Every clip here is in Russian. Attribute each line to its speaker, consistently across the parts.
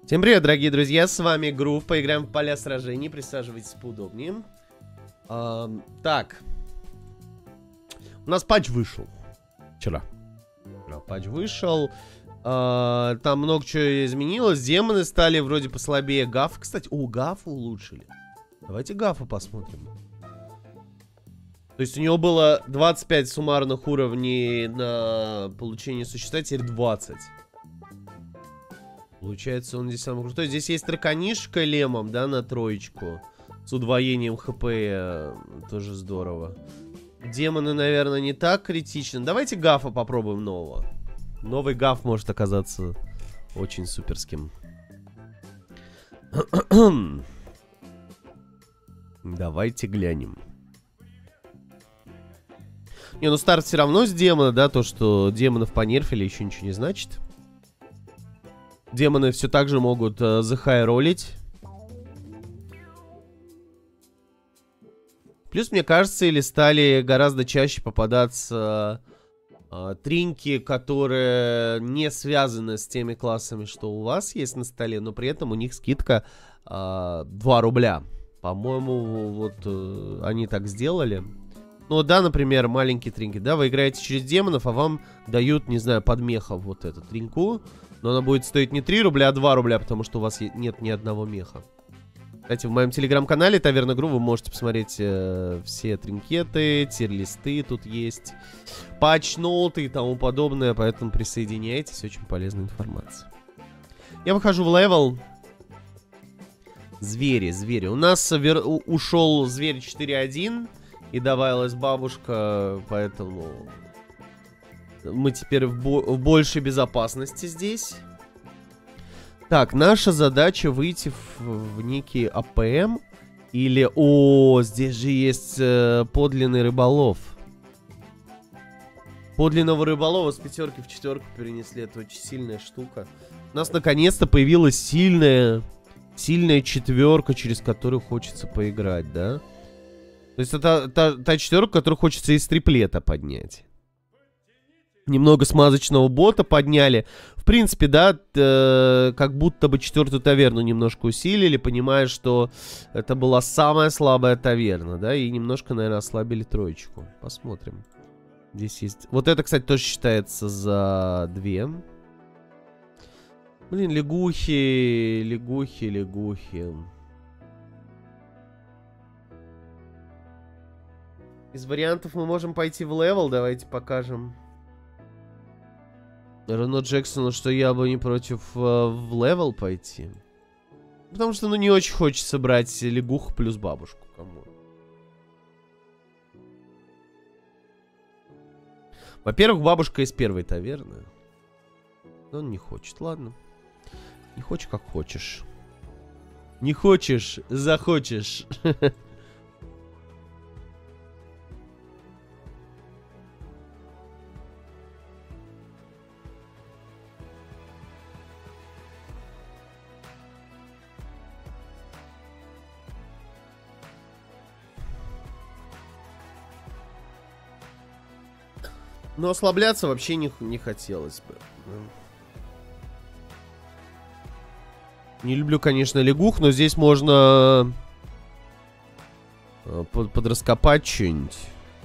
Speaker 1: Всем привет, дорогие друзья, с вами Грув, поиграем в поля сражений, присаживайтесь поудобнее. Так, у нас патч вышел вчера. Патч вышел, там много чего изменилось, демоны стали вроде послабее. Гаф, кстати, гафа улучшили. Давайте гафа посмотрим. То есть у него было 25 суммарных уровней на получение существа, теперь 20. Получается, он здесь самый крутой. Здесь есть драконишка лемом, да, на троечку. С удвоением хп. Тоже здорово. Демоны, наверное, не так критичны. Давайте гафа попробуем нового. Новый гаф может оказаться очень суперским. Давайте глянем. Не, ну старт все равно с демона, да. То, что демонов понерфили, еще ничего не значит. Демоны все так же могут захайролить. Плюс, мне кажется, или стали гораздо чаще попадаться тринки, которые не связаны с теми классами, что у вас есть на столе, но при этом у них скидка 2 рубля. По-моему, вот они так сделали. Ну да, например, маленькие тринки, да, вы играете через демонов, а вам дают, не знаю, под мехом вот эту тринку. Но она будет стоить не 3 рубля, а 2 рубля, потому что у вас нет ни одного меха. Кстати, в моем телеграм-канале Таверна Гру вы можете посмотреть все тринкеты, тир-листы тут есть, патч-ноуты и тому подобное, поэтому присоединяйтесь, очень полезная информация. Я выхожу в левел. Звери. У нас ушел зверь 4.1 и добавилась бабушка, поэтому... Мы теперь в большей безопасности здесь. Так, наша задача выйти в некий АПМ. Или... О, здесь же есть подлинный рыболов. Подлинного рыболова с 5 в 4 перенесли. Это очень сильная штука. У нас наконец-то появилась сильная 4, через которую хочется поиграть, да? То есть это та 4, которую хочется из триплета поднять. Немного смазочного бота подняли. В принципе, да, как будто бы 4-ю таверну немножко усилили, понимая, что это была самая слабая таверна, да, и немножко, наверное, ослабили троечку. Посмотрим. Здесь есть... Вот это, кстати, тоже считается за 2. Блин, лягухи. Из вариантов мы можем пойти в левел, давайте покажем. Рено Джексону, что я бы не против в левел пойти. Потому что, ну, не очень хочется брать лягух плюс бабушку. Кому? Во-первых, бабушка из 1-й таверны. Но он не хочет, ладно. Не хочешь, как хочешь. Не хочешь, захочешь. Но ослабляться вообще не хотелось бы. Не люблю, конечно, лягух, но здесь можно подраскопать что-нибудь.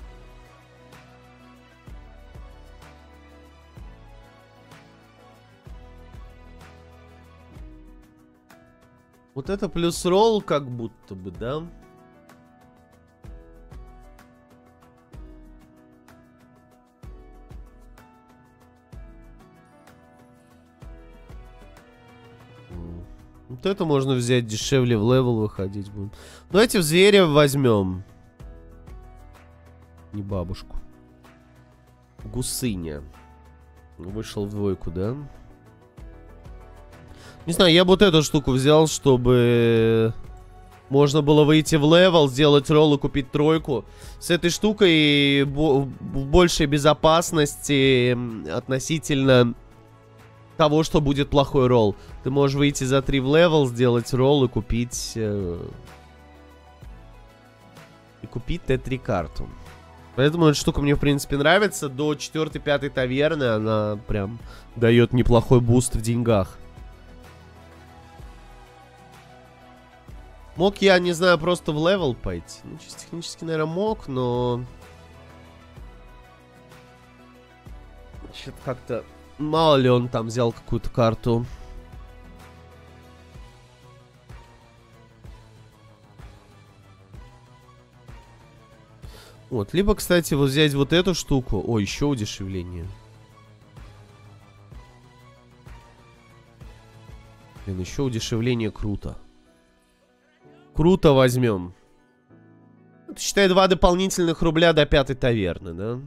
Speaker 1: Вот это плюс ролл как будто бы, да? Вот это можно взять дешевле, в левел выходить будем. Давайте в зверя возьмем. Не бабушку. Гусыня. Вышел в 2, да? Не знаю, я бы вот эту штуку взял, чтобы можно было выйти в левел, сделать ролл и купить 3. С этой штукой в большей безопасности относительно того, что будет плохой ролл. Ты можешь выйти за 3 в левел, сделать ролл и купить... Т3 карту. Поэтому эта штука мне, в принципе, нравится. До 4-5 таверны она прям дает неплохой буст в деньгах. Мог я, не знаю, просто в левел пойти? Ну, чисто технически, наверное, мог, но... Что-то как-то... Мало ли он там взял какую-то карту. Вот, либо, кстати, вот взять вот эту штуку. О, еще удешевление. Блин, еще удешевление круто. Круто возьмем. Это, считай, 2 дополнительных рубля до 5-й таверны, да?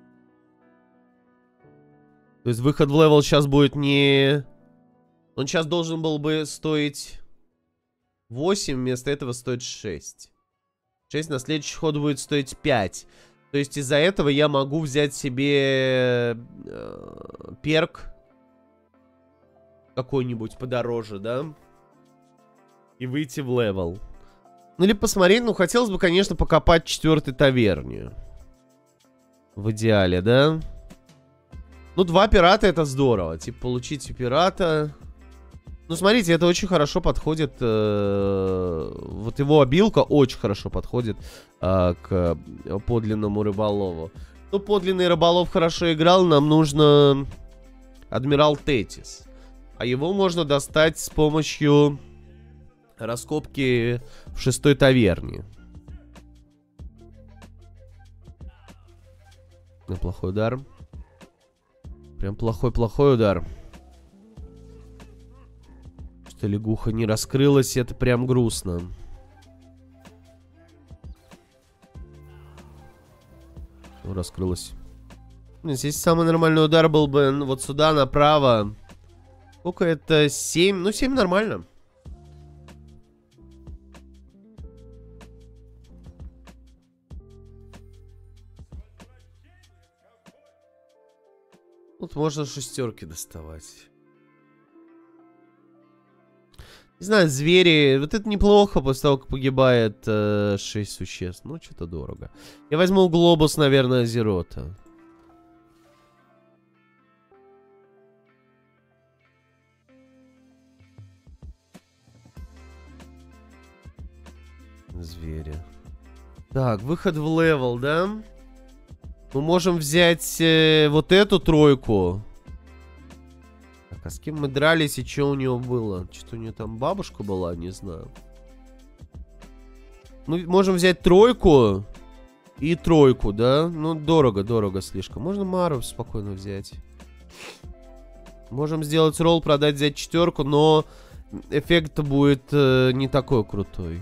Speaker 1: То есть выход в левел сейчас будет не... Он сейчас должен был бы стоить 8, вместо этого стоит 6. 6 на следующий ход будет стоить 5. То есть из-за этого я могу взять себе перк какой-нибудь подороже, да? И выйти в левел. Ну или посмотреть, ну хотелось бы, конечно, покопать 4-й таверне. В идеале, да? Ну 2 пирата это здорово. Типа получить пирата... Ну, смотрите, это очень хорошо подходит. Вот его обилка очень хорошо подходит к подлинному рыболову. Ну, подлинный рыболов хорошо играл. Нам нужно Адмирал Тетис. А его можно достать с помощью раскопки в 6-й таверне. Плохой удар. Прям плохой-плохой удар. Что лягуха не раскрылась, это прям грустно. Ну, раскрылась. Здесь самый нормальный удар был бы вот сюда, направо. Сколько это? 7? Ну, 7 нормально. Тут можно шестерки доставать. Не знаю, звери. Вот это неплохо после того, как погибает 6 существ. Ну, что-то дорого. Я возьму глобус, наверное, Азерота. Звери. Так, выход в левел, да? Мы можем взять вот эту тройку. Так, а с кем мы дрались и что у него было? Что-то у нее там бабушка была, не знаю. Мы можем взять тройку и тройку, да? Ну, дорого слишком. Можно Мару спокойно взять. Можем сделать ролл, продать, взять 4, но эффект будет не такой крутой.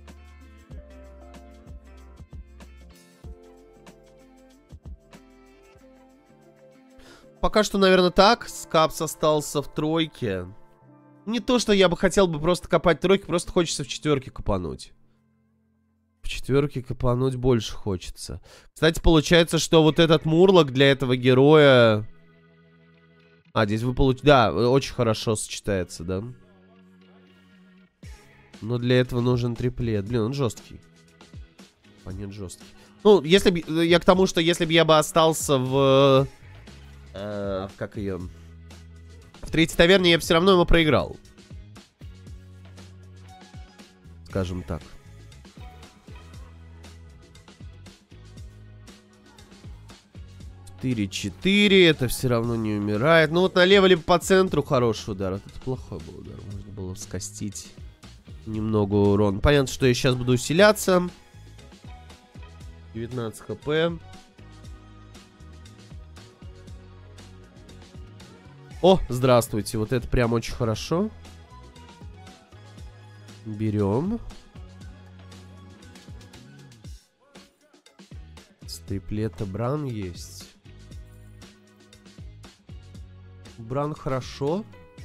Speaker 1: Пока что, наверное, так. Скапс остался в тройке. Не то, что я бы хотел бы просто копать тройки, просто хочется в 4 копануть. В 4 копануть больше хочется. Кстати, получается, что вот этот мурлок для этого героя... А, здесь вы получите... Да, очень хорошо сочетается, да? Но для этого нужен триплет. Блин, он жесткий. Понятно, жесткий. Ну, если бы... Я к тому, что если бы я бы остался в... как ее... В 3-й таверне я бы все равно ему проиграл. Скажем так. Четыре. Это все равно не умирает. Ну вот налево либо по центру хороший удар. Вот это плохой был удар. Можно было скостить немного урона. Понятно, что я сейчас буду усиляться. 19 хп. О, здравствуйте. Вот это прям очень хорошо. Берем. С триплета Бран есть. Бран хорошо.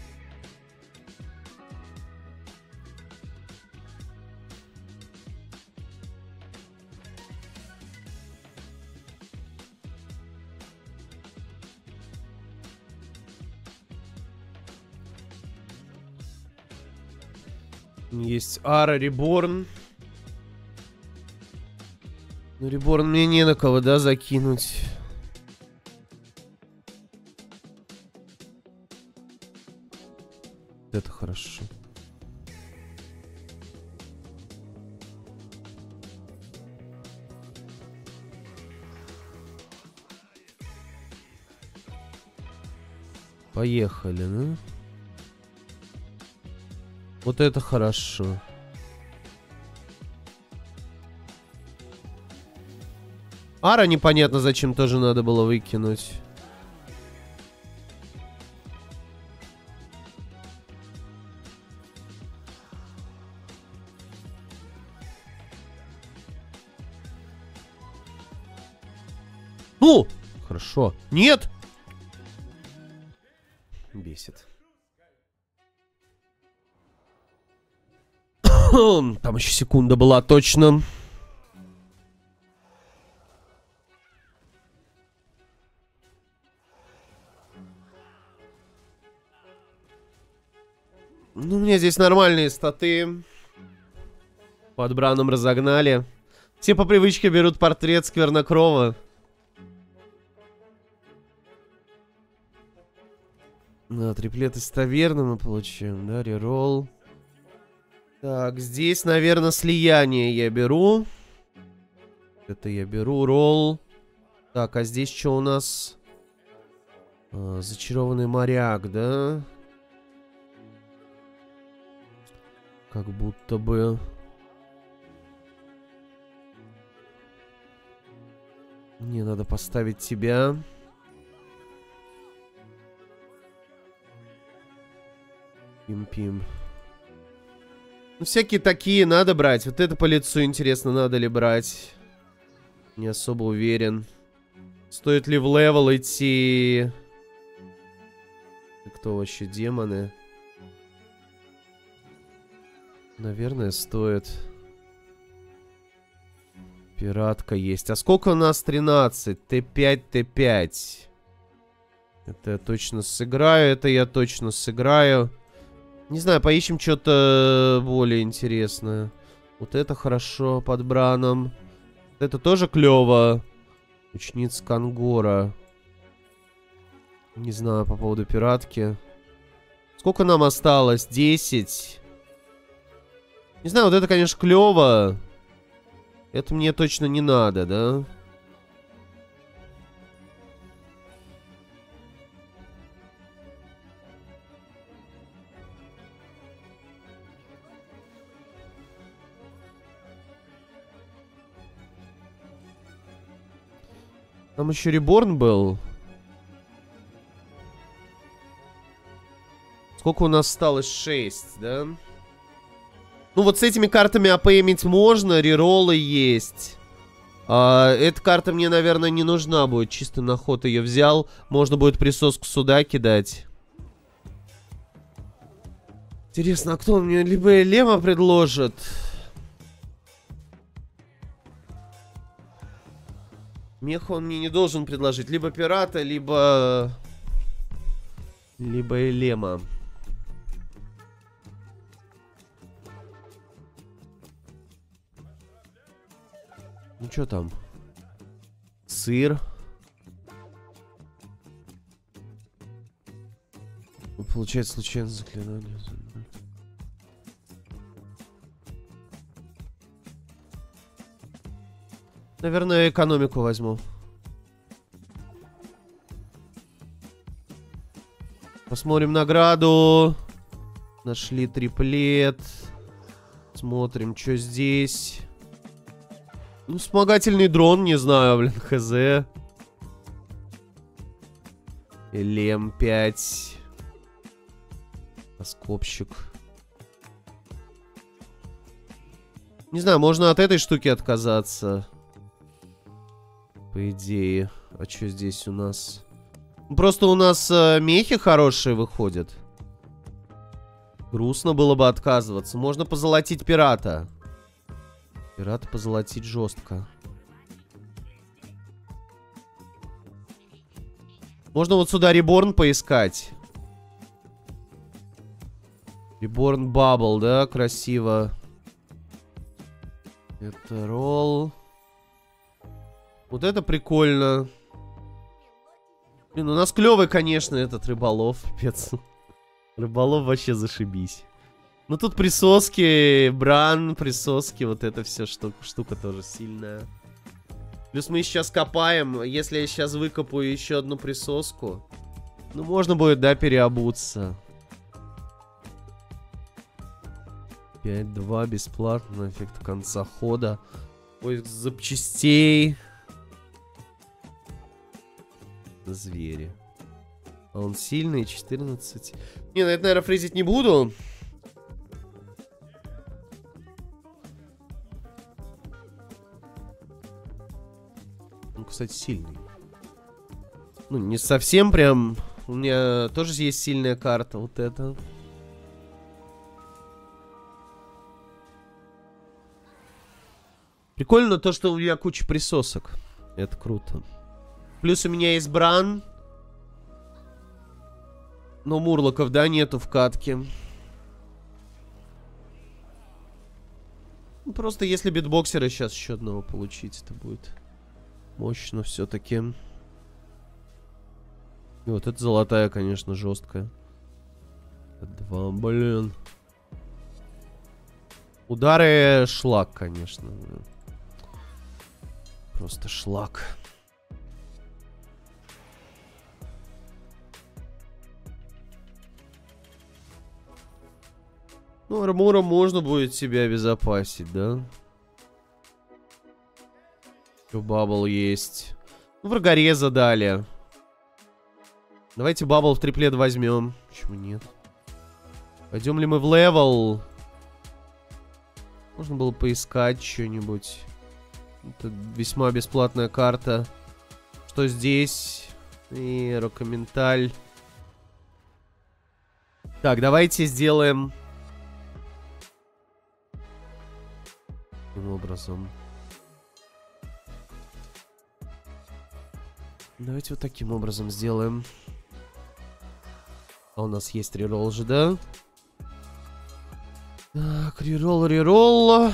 Speaker 1: Есть Ара, Реборн. Ну, Реборн мне не на кого, да, закинуть. Это хорошо. Поехали, ну. Вот это хорошо. Ара непонятно зачем тоже надо было выкинуть. Ну, хорошо. Нет! Бесит. Там еще секунда была точно. Ну, у меня здесь нормальные статы. Под Браном разогнали. Все по привычке берут портрет Сквернокрова. Да, триплет из таверны мы получаем, да, реролл. Так, здесь, наверное, слияние я беру. Это я беру, ролл. Так, а здесь что у нас? Зачарованный моряк, да? Как будто бы... Мне надо поставить тебя. Пим-пим. Ну, всякие такие надо брать. Вот это по лицу интересно, надо ли брать. Не особо уверен. Стоит ли в левел идти? Кто вообще, демоны? Наверное, стоит. Пиратка есть. А сколько у нас? 13. Т5, Т5. Это я точно сыграю. Это я точно сыграю. Не знаю, поищем что-то более интересное. Вот это хорошо под Браном. Это тоже клево. Ученица Кангора. Не знаю по поводу пиратки. Сколько нам осталось? 10. Не знаю, вот это, конечно, клево. Это мне точно не надо, да? Там еще Реборн был. Сколько у нас осталось? 6, да? Ну вот с этими картами АП иметь можно. Рероллы есть. Эта карта мне, наверное, не нужна будет. Чисто на ход ее взял. Можно будет присоску сюда кидать. Интересно, а кто мне либо Лема предложит? Меха он мне не должен предложить. Либо пирата, либо Элема. Ну что там? Сыр. Получается случайно заклинание. Наверное, экономику возьму. Посмотрим награду. Нашли триплет. Смотрим, что здесь. Ну, вспомогательный дрон, не знаю, блин, хз. Элем 5. Оскопщик. Не знаю, можно от этой штуки отказаться. По идее. А что здесь у нас? Просто у нас мехи хорошие выходят. Грустно было бы отказываться. Можно позолотить пирата. Пирата позолотить жестко. Можно вот сюда Реборн поискать. Реборн Бабл, да? Красиво. Это ролл. Вот это прикольно. Блин, у нас клевый, конечно, этот рыболов. Пипец. Рыболов вообще зашибись. Ну тут присоски, Бран, присоски, вот это все штука тоже сильная. Плюс мы сейчас копаем. Если я сейчас выкопаю еще одну присоску, Ну, можно будет, да, переобуться. 5-2 бесплатно. Эффект конца хода. Поиск запчастей. Звери. А он сильный, 14. Не, на это, наверное, фризить не буду. Он, кстати, сильный. Ну, не совсем прям. У меня тоже есть сильная карта. Вот эта. Прикольно то, что у меня куча присосок. Это круто. Плюс у меня есть Бран. Но мурлоков, да, нету в катке. Ну, просто если битбоксера сейчас еще одного получить, это будет мощно все-таки. И вот эта золотая, конечно, жесткая. 2, блин. Удары шлак, конечно. Просто шлак. Ну, армуром можно будет себя обезопасить, да? Еще бабл есть. Ну, врагореза дали. Давайте бабл в триплет возьмем. Почему нет? Пойдем ли мы в левел? Можно было поискать что-нибудь. Это весьма бесплатная карта. Что здесь? И рокоменталь. Так, давайте сделаем... Таким образом. Давайте вот таким образом сделаем. А у нас есть реролл же, да? Так, реролл.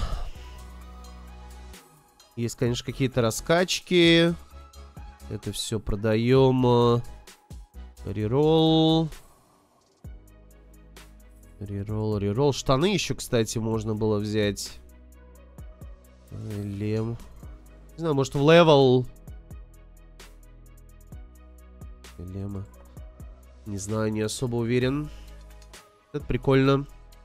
Speaker 1: Есть, конечно, какие-то раскачки. Это все продаем. Реролл. Реролл. Штаны еще, кстати, можно было взять. Лем. Не знаю, может в левел. Лема. Не знаю, не особо уверен. Это прикольно.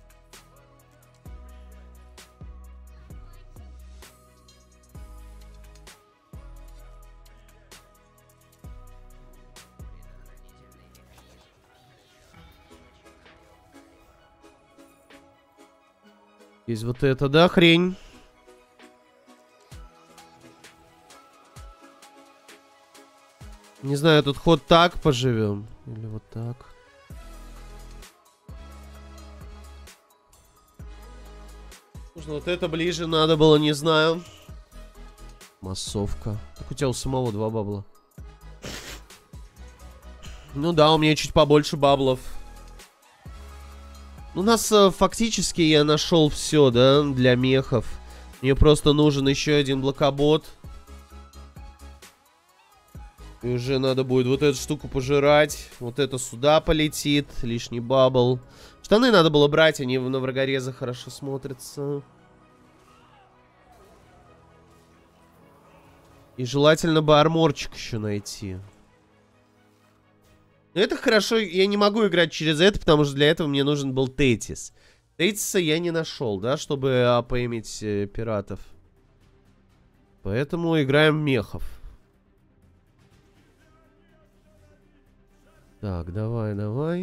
Speaker 1: Есть вот это, да, хрень. Не знаю, тут ход так поживем. Или вот так. Нужно вот это ближе надо было, не знаю. Массовка. Так у тебя у самого 2 бабла. Ну да, у меня чуть побольше баблов. У нас фактически я нашел все, да, для мехов. Мне просто нужен еще один блокобот. И уже надо будет вот эту штуку пожирать. Вот это сюда полетит. Лишний бабл. Штаны надо было брать, они на врагореза хорошо смотрятся. И желательно бы арморчик еще найти. Но это хорошо, я не могу играть через это, потому что для этого мне нужен был Тетис. Тетиса я не нашел, да, чтобы поиметь пиратов. Поэтому играем мехов. Так, давай.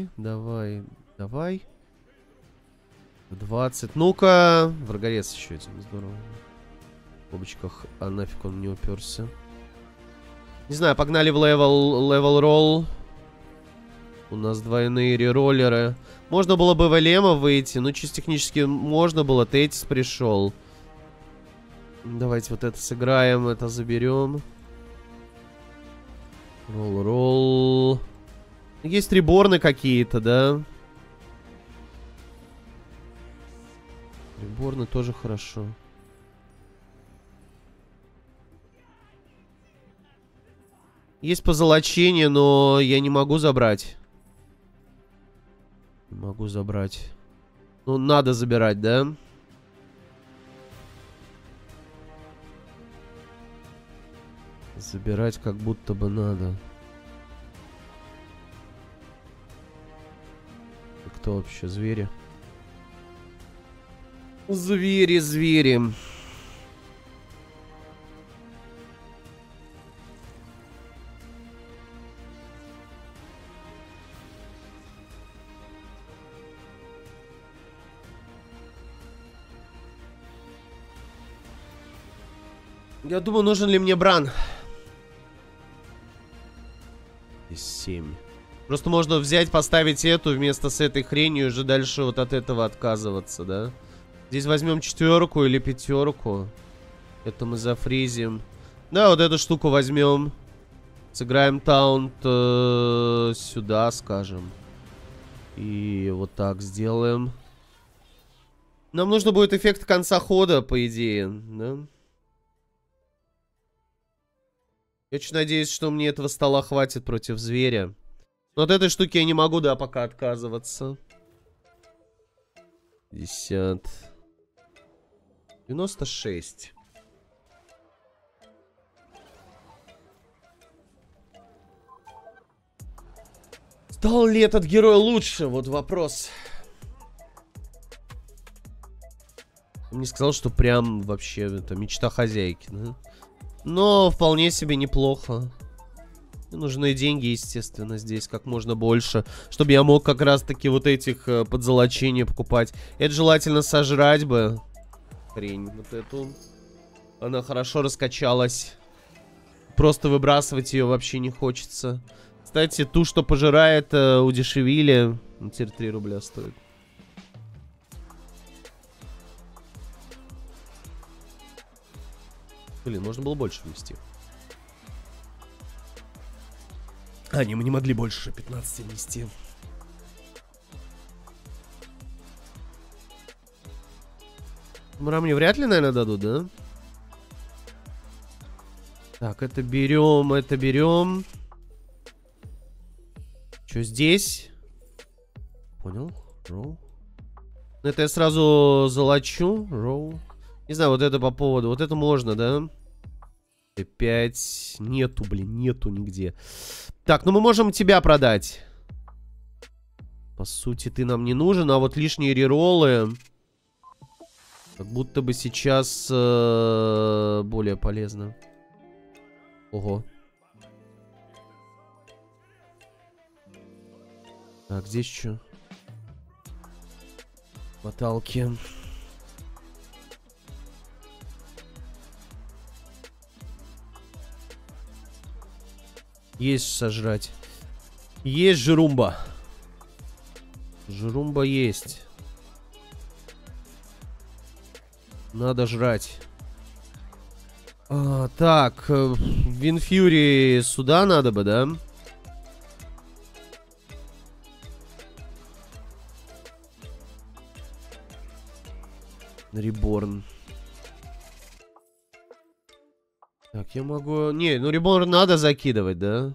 Speaker 1: 20. Ну-ка. Врагорез еще этим, здорово. В бобочках, а нафиг он не уперся. Не знаю, погнали в левел ролл. У нас двойные рероллеры. Можно было бы в Элема выйти, но чисто технически можно было. Тетис пришел. Давайте вот это сыграем, это заберем. Ролл. Есть реборны какие-то, да? Реборны тоже хорошо. Есть позолочение, но я не могу забрать. Не могу забрать. Ну, надо забирать, да? Забирать как будто бы надо. кто вообще? Звери? Звери, звери. Я думаю, нужен ли мне бран? Здесь 7. Просто можно взять, поставить эту вместо с этой хренью и уже дальше вот от этого отказываться, да? Здесь возьмем 4 или 5. Это мы зафризим. Да, вот эту штуку возьмем. Сыграем таунт сюда, скажем. И вот так сделаем. Нам нужно будет эффект конца хода, по идее, да? Я очень надеюсь, что мне этого стола хватит против зверя. Но от этой штуки я не могу, да, пока отказываться. 50. 96. Стал ли этот герой лучше? Вот вопрос. Он мне сказал, что прям вообще это мечта хозяйки, да? Но вполне себе неплохо. Мне нужны деньги, естественно, здесь как можно больше, чтобы я мог как раз-таки вот этих подзолочений покупать. Это желательно сожрать бы. Хрень вот эту. Она хорошо раскачалась. Просто выбрасывать ее вообще не хочется. Кстати, ту, что пожирает, удешевили. Теперь 3 рубля стоит. Блин, можно было больше внести. А, не, мы не могли больше 15 внести. Мра мне вряд ли, наверное, дадут, да? Так, это берем, это берем. Что здесь? Понял. Роу. Это я сразу золочу. Роу. Не знаю, вот это по поводу. Вот это можно, да? 5. Нету, блин, нету нигде. Так, ну мы можем тебя продать. По сути, ты нам не нужен, а вот лишние рероллы как будто бы сейчас более полезно. Ого. Так, здесь что? Моталки. Есть сожрать. Есть жирумба. Жирумба есть. Надо жрать. Так, Винфьюри сюда надо бы, да? Реборн. Так, я могу... Не, ну Реборн надо закидывать, да?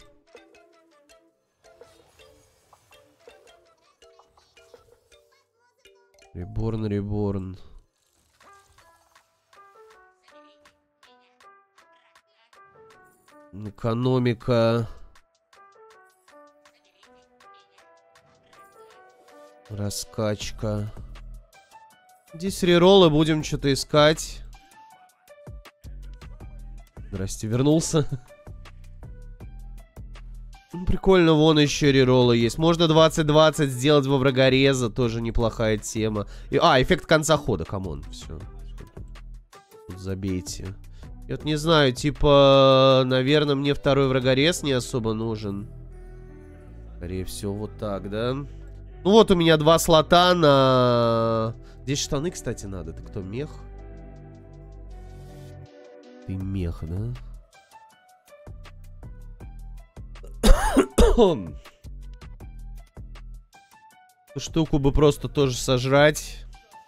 Speaker 1: Реборн, Реборн. Экономика. Раскачка. Здесь рероллы, будем что-то искать. Здрасте, вернулся. Ну, прикольно, вон еще рероллы есть. Можно 20-20 сделать во врагореза, тоже неплохая тема. Эффект конца хода, камон, все. Тут забейте. Я вот не знаю, типа, наверное, мне второй врагорез не особо нужен. Скорее всего, вот так, да? Ну вот у меня 2 слота на... Здесь штаны, кстати, надо. Ты кто, мех? Ты мех, да? Эту штуку бы просто тоже сожрать.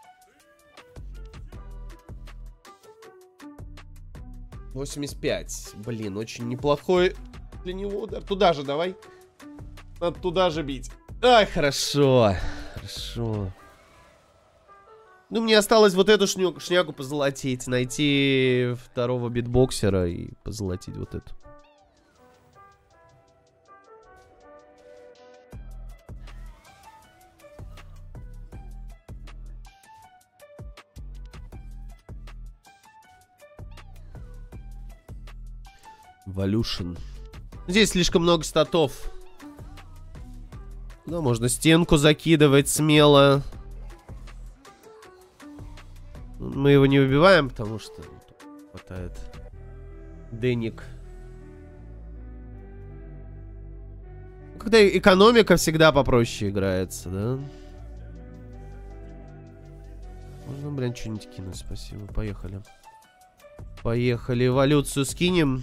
Speaker 1: $85. Блин, очень неплохой для него удар. Туда же давай. Надо туда же бить. Ай, хорошо. Хорошо. Ну, мне осталось вот эту шнягу позолотить. Найти второго битбоксера и позолотить вот эту. Evolution. Здесь слишком много статов. Да, можно стенку закидывать смело. Мы его не убиваем, потому что хватает денег. Когда экономика всегда попроще играется, да? Можно, блин, что-нибудь кинуть, спасибо. Поехали. Поехали, эволюцию скинем.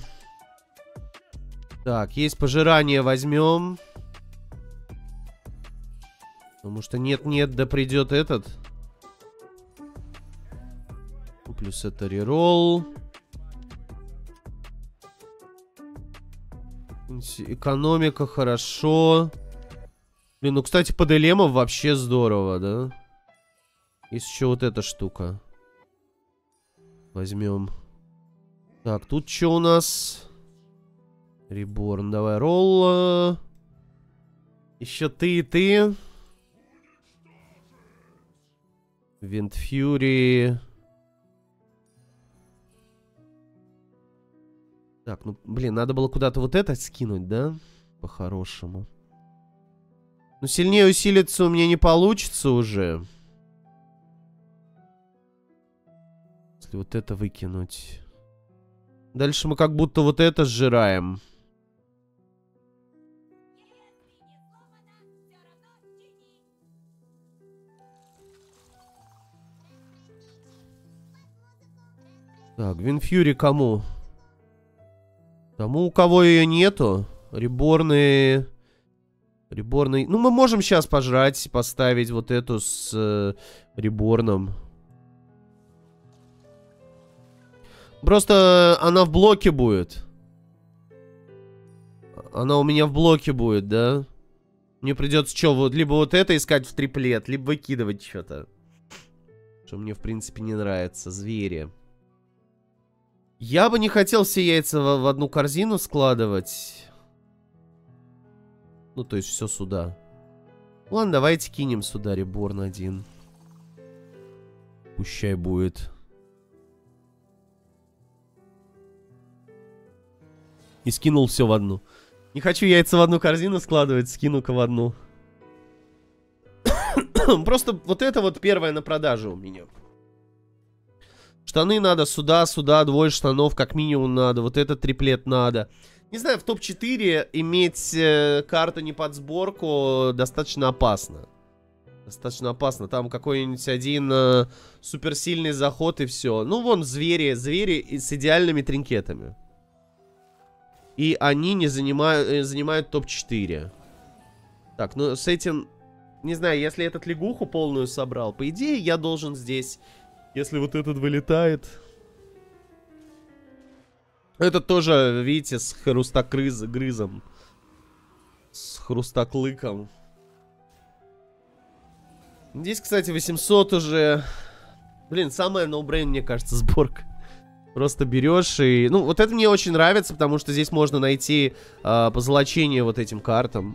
Speaker 1: Так, есть пожирание, возьмем. Потому что нет-нет, да придет этот. Плюс это реролл. Экономика, хорошо. Блин, ну, кстати, под элемов вообще здорово, да? Есть еще вот эта штука. Возьмем. Так, тут что у нас? Реборн, давай, ролл. Еще ты и ты. Винт Фьюри. Так, ну, блин, надо было куда-то вот это скинуть, да? По-хорошему. Ну, сильнее усилиться у меня не получится уже. Если вот это выкинуть. Дальше мы как будто вот это сжираем. Так, Винфьюри кому? Тому, у кого ее нету. Реборны. Реборны. Ну, мы можем сейчас пожрать, поставить вот эту с реборном. Просто она в блоке будет. Она у меня в блоке будет, да? Мне придется что, вот, либо вот это искать в триплет, либо выкидывать что-то. Что мне, в принципе, не нравится. Звери. Я бы не хотел все яйца в одну корзину складывать. Ну, то есть все сюда. Ладно, давайте кинем сюда реборн один. Пущай будет. И скинул все в одну. Не хочу яйца в одну корзину складывать, скину-ка в одну. Просто вот это вот первое на продажу у меня. Штаны надо сюда, двое штанов как минимум надо. Вот этот триплет надо. Не знаю, в топ-4 иметь карту не под сборку достаточно опасно. Достаточно опасно. Там какой-нибудь один суперсильный заход и все. Ну, вон звери с идеальными тринкетами. И они не занимают топ-4. Так, ну с этим... Не знаю, если этот лягуху полную собрал, по идее я должен здесь... Если вот этот вылетает... Этот тоже, видите, с хрустокрызом. С хрустоклыком. Здесь, кстати, 800 уже. Блин, самая ноу-брейн, мне кажется, сборка. Просто берешь и... Ну, вот это мне очень нравится, потому что здесь можно найти позолочение вот этим картам.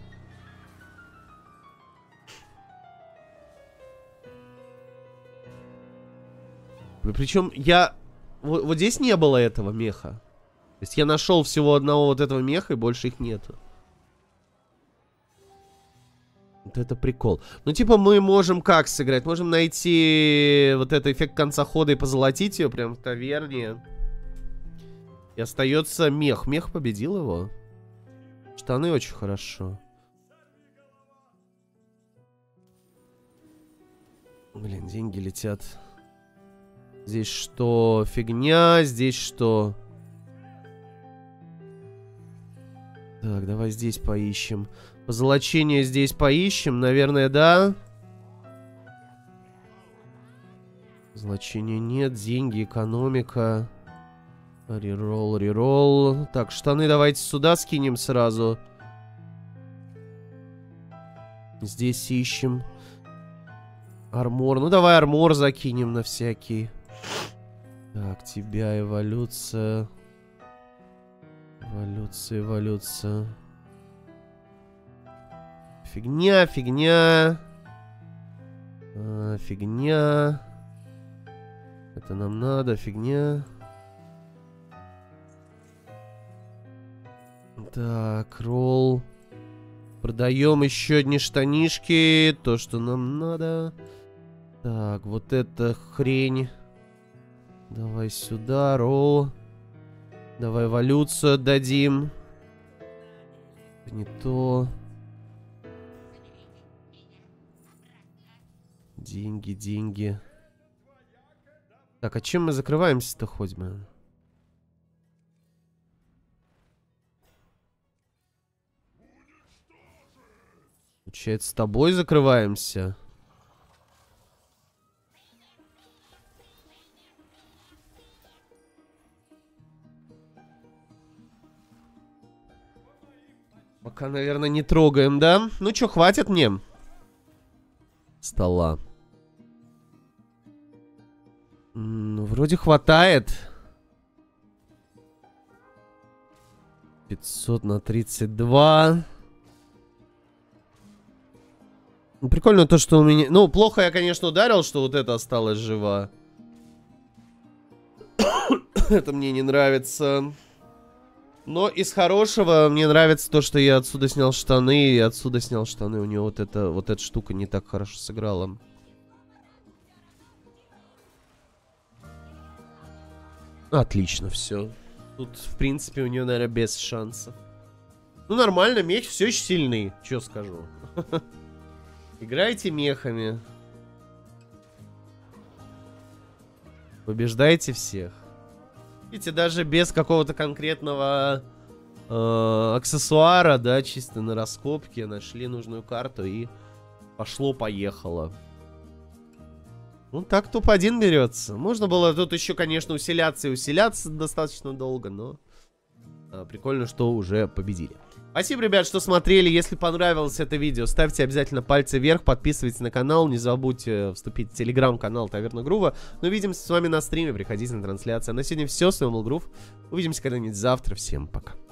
Speaker 1: Причем я... Вот здесь не было этого меха. То есть я нашел всего одного вот этого меха, и больше их нету. Вот это прикол. Ну, типа, мы можем как сыграть? Можем найти вот этот эффект конца хода и позолотить ее прям в таверне. И остается мех. Мех победил его. Штаны очень хорошо. Блин, деньги летят. Здесь что? Фигня. Здесь что? Так, давай здесь поищем. Позолочение здесь поищем. Наверное, да. Позолочения нет. Деньги, экономика. Реролл, реролл. Так, штаны давайте сюда скинем сразу. Здесь ищем. Армор. Ну, давай армор закинем на всякий. Так, тебя эволюция. Эволюция. Фигня. Фигня. Это нам надо, фигня. Так, ролл. Продаем еще одни штанишки. То, что нам надо. Так, вот эта хрень. Давай сюда, ролл. Давай эволюцию отдадим. Не то. Деньги, деньги. Так, а чем мы закрываемся-то хоть бы? Получается, с тобой закрываемся. Пока, наверное, не трогаем, да? Ну чё, хватит мне стола? Вроде хватает. 500 на 32. Ну, прикольно то, что у меня... Ну, плохо я, конечно, ударил, что вот это осталось жива. Это мне не нравится. Но из хорошего мне нравится то, что я отсюда снял штаны. И отсюда снял штаны. У него вот эта штука не так хорошо сыграла. Отлично, все. Тут, в принципе, у нее, наверное, без шансов. Ну, нормально, меч все еще сильный. Че скажу. Играйте мехами. Побеждайте всех. Видите, даже без какого-то конкретного аксессуара, да, чисто на раскопке нашли нужную карту и пошло-поехало. Ну, так топ-1 берется. Можно было тут еще, конечно, усиляться и усиляться достаточно долго, но прикольно, что уже победили. Спасибо, ребят, что смотрели. Если понравилось это видео, ставьте обязательно пальцы вверх, подписывайтесь на канал, не забудьте вступить в телеграм-канал Таверна Грува. Ну, увидимся с вами на стриме, приходите на трансляцию. А на сегодня все, с вами был Грув. Увидимся когда-нибудь завтра. Всем пока.